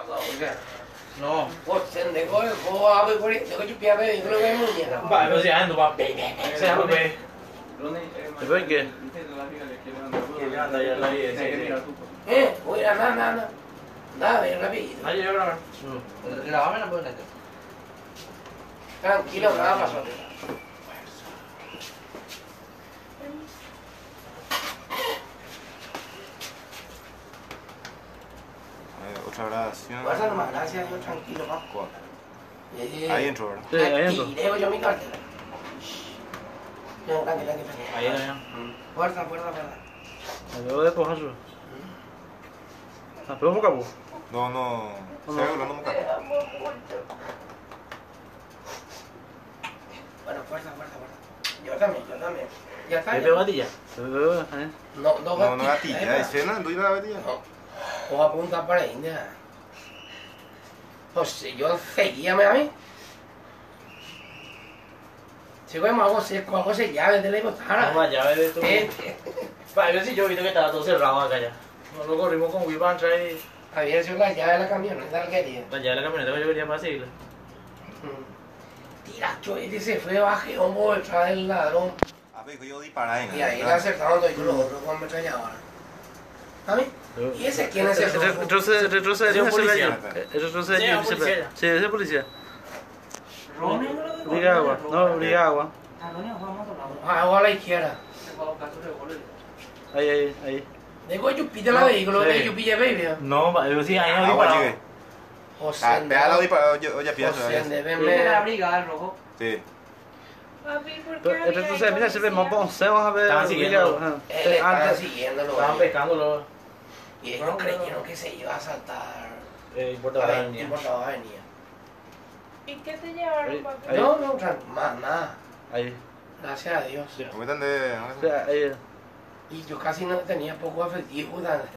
No. Você negócio, eu vou abrir por isso, eu te piava aí, eu não ganho mulher. Vai, pero si ando, va. Se llama pe. ¿Después qué? Que le anda ahí al lado Voy a nada. Dale, rápido. Ahí yo grabar. Grabame la puerta. Tranquilo, nada pasó. Otra grabación. Guarda nomás, gracias, yo tranquilo, pa. Ahí entro, ¿verdad? Sí, ahí entro. Y dejo yo mi cartera. No, tranquilo. Ahí, ahí. Guarda. Yo de coger su. Ah, pero poco a poco. No. Se ve hablando muy caro. Bueno, fuerza. Yo también. Ya está. ¿Qué te gatilla? No, dos No, gatilla. ¿Es cena? ¿No iba a gatilla? No. O apunta para India. Pues yo seguíame a mí. Si vemos algo se llave de la botana. No, llave de tu. Va, a ver si yo he visto que estaba todo cerrado acá ya. Nos lo corrimos con Wipan, trae Había sido la llave de la camioneta que quería. la llave de la camioneta que yo quería para seguirla. Tiracho, este se fue baje un detrás del ladrón. A ver, yo disparé. Y ahí le acertaron todos los otros con ametralladoras. ¿A mí? ¿Y ese quién es ese? Retrocede, Sí, un policía. retrocede. Sí, un policía. Sí, ese policía. Briga agua, no, briga agua. Agua a la izquierda. Ahí. Digo, yo pide la vehículo, Sí. yo pide baby. No, yo sí, ahí no Agua, disparado. llegué. José, Pégalo disparado. Oye, pienso. José, De la debeme. briga, rojo. Sí. Papi, ¿por qué había Retrocede, mira, se ve más bom, vamos a ver. Estaban siguiendo. Él estaba siguiéndolo. Estaban pescándolo. Y ellos creyeron que se iba a saltar. Importa la niña. Importaba venía. ¿Y qué te llevaron, papi? Ahí. No, más nada. Ahí. Gracias a Dios. ¿Cómo están de.? Ahí. Y yo casi no tenía poco efectivo.